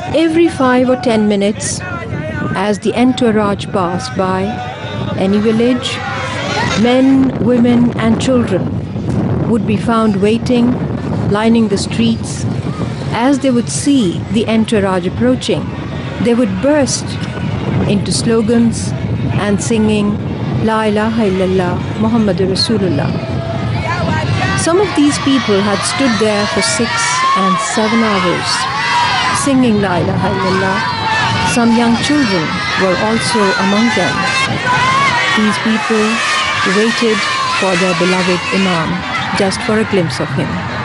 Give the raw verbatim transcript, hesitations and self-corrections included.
Every five or ten minutes, as the entourage passed by any village, men, women and children would be found waiting, lining the streets. As they would see the entourage approaching, they would burst into slogans and singing, La ilaha illallah, Muhammadur Rasulullah. Some of these people had stood there for six and seven hours, singing La ilaha illallah. Some young children were also among them. These people waited for their beloved Imam, just for a glimpse of him.